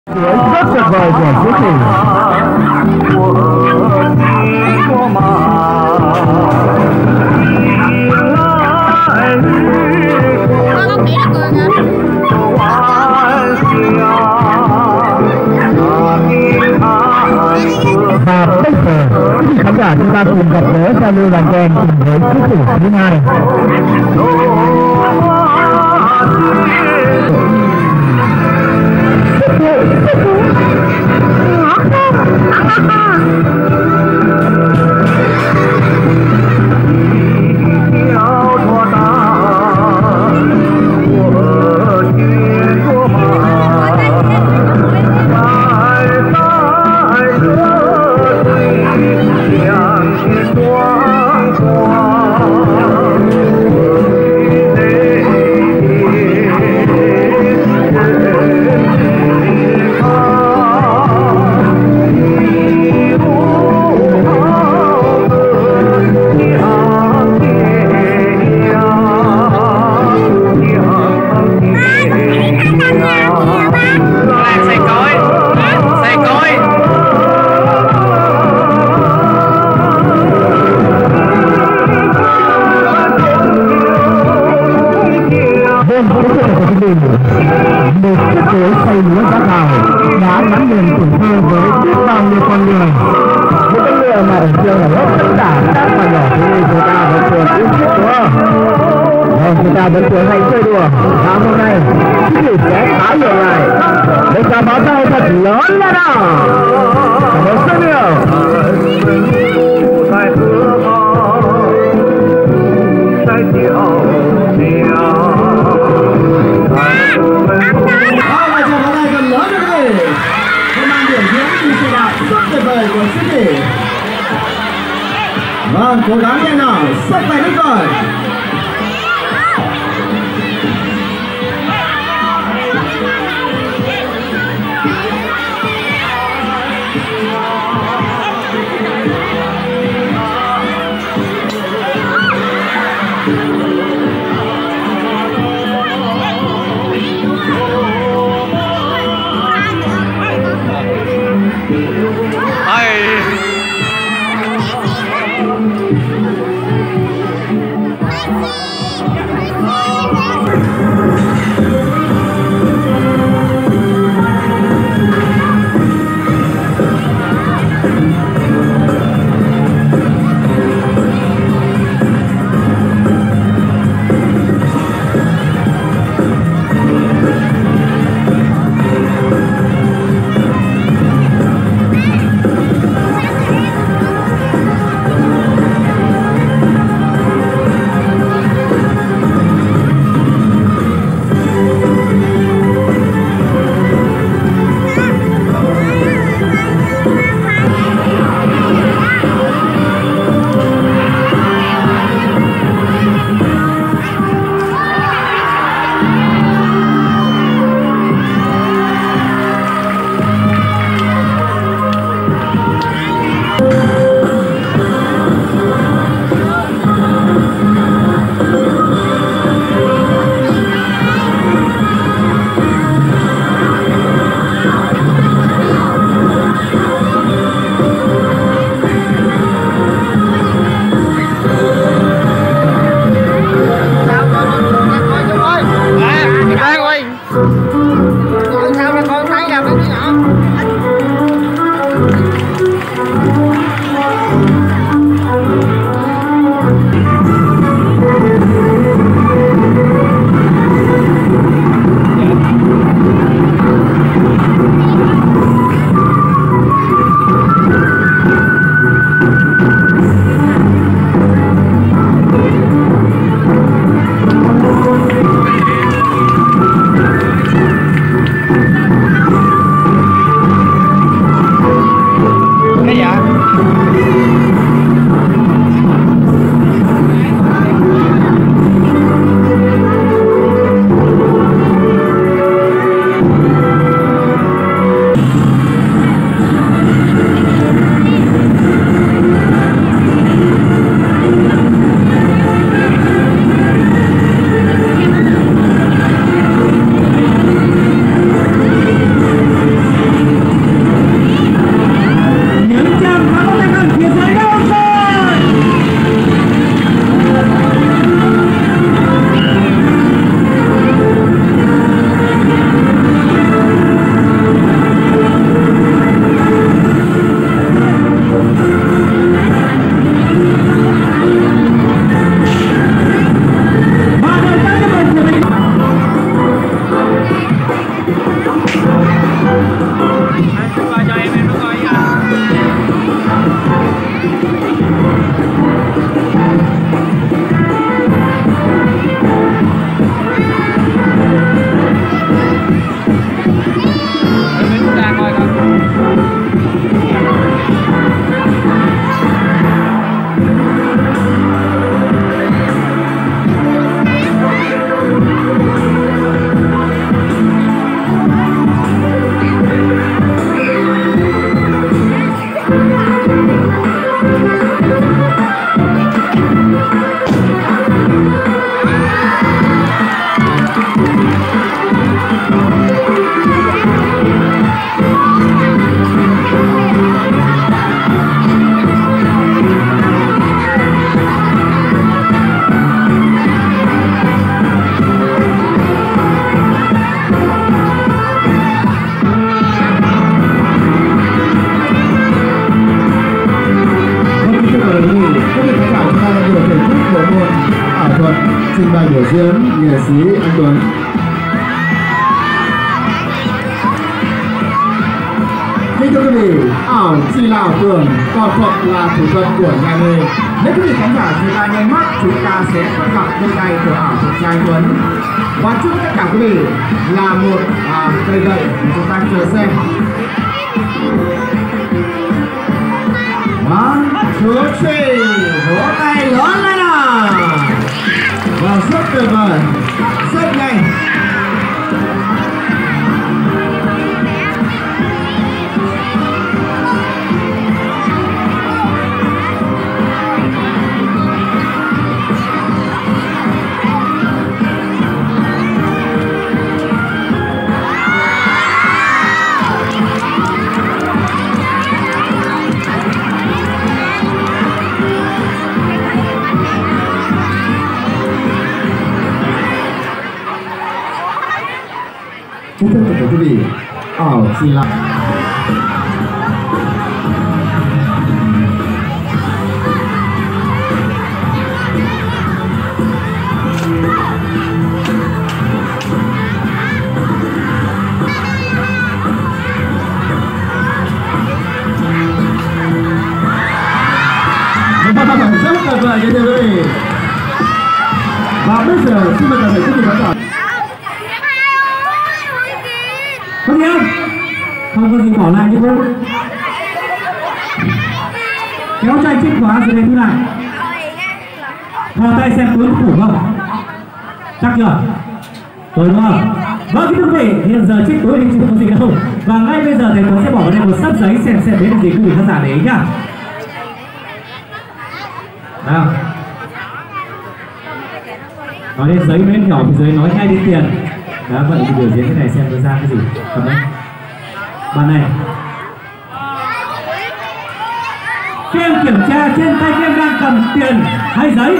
Rất tuyệt vời của Phú Thủy. Và bây giờ khán giả chúng ta cùng gặp gỡ giao lưu làm quen cùng với Phú Thủy thứ hai. Một chiếc cối xây lúa giá cao đã gắn liền tuổi thơ với biết bao nhiêu con người. Những cái người mà ở trường ở lớp tất cả các bạn nhỏ thì người ta vẫn thường yêu thích đúng không? Người ta vẫn thường hay chơi đùa. Và hôm nay thì sẽ khá nhiều ngày. Để cả báo tay thật lớn lên nào. Cảm ơn rất nhiều. Vâng, cố gắng xem nào, sắp về đích rồi. Coi cho em nó coi nha. Mình ra coi coi. Trình bày biểu diễn nghệ sĩ Anh Tuấn. Kính thưa quý vị, ảo chỉ là ảo tưởng, còn thuật là thủ thuật của nhà nghề. Nếu quý vị khán giả chúng ta nhanh mắt, chúng ta sẽ bắt gặp đôi tay của ảo thuật gia Anh Tuấn. Và trước tất cả quý vị là một cây gậy chúng ta chờ xem. One, two, three, vỗ tay lớn lên nào. Và rất tuyệt vời, rất nhanh. Kính thưa tất cả quý vị, ảo chỉ là rất tuyệt vời như thế quý vị. Và bây giờ xin mời toàn thể quý vị khán giả. Có gì không? Không có gì bỏ lại như thế. Kéo tay chiếc khóa rồi đến thứ này. Thò tay xem cuối thủ không? Chắc chưa? Rồi đúng không? Vâng, kính thưa quý vị, hiện giờ chiếc túi thì chưa có gì đâu. Và ngay bây giờ thầy Tuấn sẽ bỏ vào đây một sắp giấy xem đến là gì quý vị khán giả để ý nhá. Nào. Nói đến giấy bên nhỏ thì dưới nói ngay đến tiền. Đó, vậy thì biểu diễn cái này xem nó ra cái gì. Cầm đấy. Bàn này. Các em kiểm tra trên tay các em đang cầm tiền hay giấy.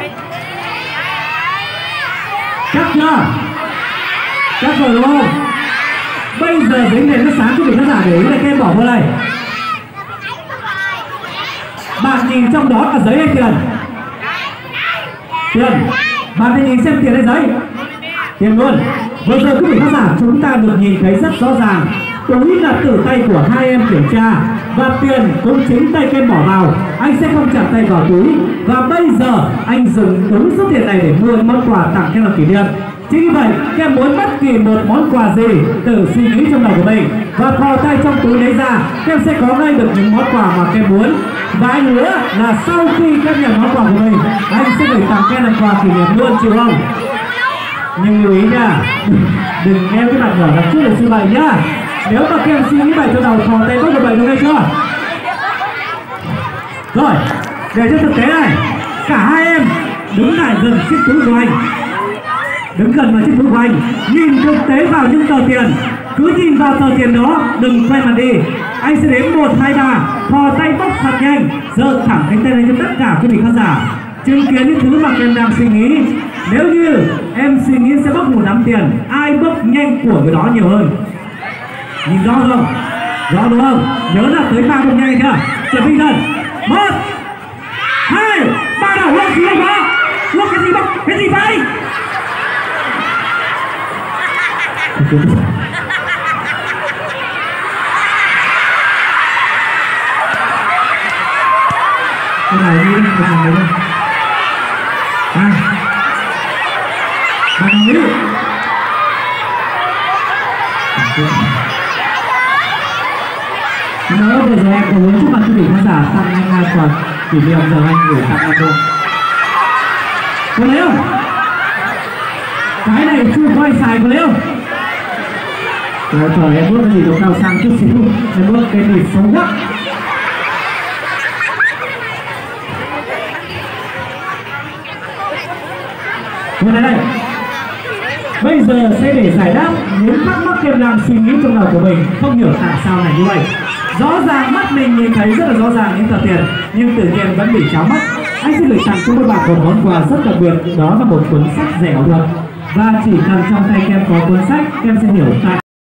Chắc chưa? Chắc rồi đúng không? Bây giờ giấy này nó sáng cho mình khán giả để ý là các em bỏ vào đây. Bạn nhìn trong đó là giấy hay tiền? Tiền. Bạn hãy nhìn xem tiền hay giấy? Tiền luôn. Vừa giờ quý vị khán giả chúng ta được nhìn thấy rất rõ ràng túi là từ tay của hai em kiểm tra và tiền cũng chính tay kem bỏ vào. Anh sẽ không chạm tay vào túi và bây giờ anh dùng đúng số tiền này để mua món quà tặng kem làm kỷ niệm. Chính vì vậy kem muốn bất kỳ một món quà gì tự suy nghĩ trong đầu của mình và thò tay trong túi lấy ra, kem sẽ có ngay được những món quà mà kem muốn. Và anh hứa là sau khi kem nhận món quà của mình, anh sẽ gửi tặng kem làm quà kỷ niệm luôn, chịu không? Nhưng lưu ý nha, đừng nghe cái bạn nhỏ là trước để suy bày nhá. Nếu mà kem suy nghĩ bày cho đầu thò tay bốc được bày được nghe chưa? Rồi, để cho thực tế này, cả hai em đứng lại gần chiếc túi của anh, đứng gần vào chiếc túi của anh, nhìn thực tế vào những tờ tiền, cứ nhìn vào tờ tiền đó, đừng quay mặt đi. Anh sẽ đếm 1, 2, 3, thò tay bốc thật nhanh, giơ thẳng cánh tay lên cho tất cả quý vị khán giả chứng kiến những thứ mà em đang suy nghĩ. Nếu như em suy nghĩ sẽ bốc một nắm tiền, ai bốc nhanh của người đó nhiều hơn. Nhìn rõ không? Rõ đúng không? Nhớ là tới 3 bốc nhanh chưa? Chuẩn bị dần. 1, 2, 3 đầu lốc gì đó. Lốc cái gì bốc? Cái gì vậy? cái này đi cái thằng này à bạn nghĩ nói về giờ em có muốn chúc bạn quý vị khán giả tặng anh quà kỷ niệm giờ anh gửi tặng em không? Có lấy không? Cái này chưa quay xài có lấy không? Trời em bước cái gì nó cao sang chút xíu, em bước cái gì xấu quá. Hôm nay đây, bây giờ sẽ để giải đáp những thắc mắc em đang suy nghĩ trong đầu của mình, không hiểu tại sao này như vậy. Rõ ràng mắt mình nhìn thấy rất là rõ ràng những tờ tiền, nhưng tự nhiên vẫn bị cháo mắt. Anh xin gửi tặng cho các bạn một món quà rất đặc biệt, đó là một cuốn sách rẻ ảo thuật. Và chỉ cần trong tay kem có cuốn sách, kem sẽ hiểu tại